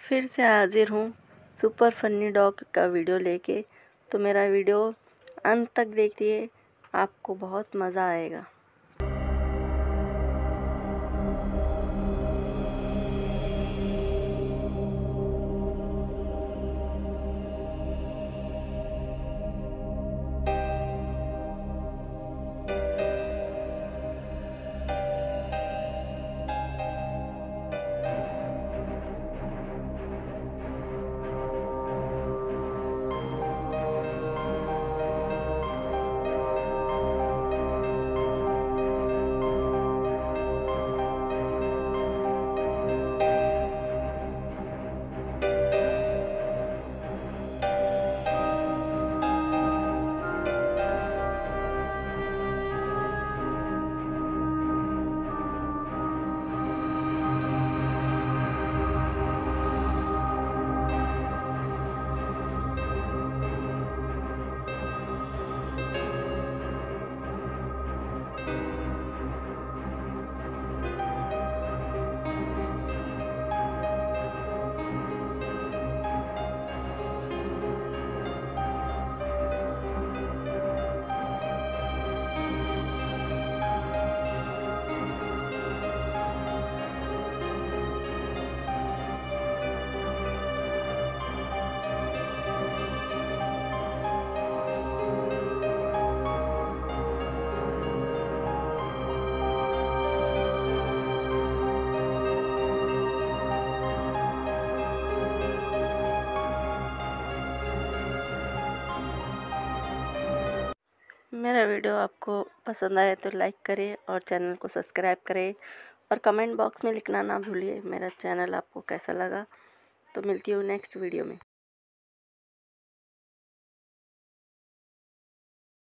फिर से हाजिर हूँ सुपर फनी डॉग का वीडियो लेके। तो मेरा वीडियो अंत तक देखिए, आपको बहुत मज़ा आएगा। मेरा वीडियो आपको पसंद आए तो लाइक करें और चैनल को सब्सक्राइब करें और कमेंट बॉक्स में लिखना ना भूलिए मेरा चैनल आपको कैसा लगा। तो मिलती हूँ नेक्स्ट वीडियो में।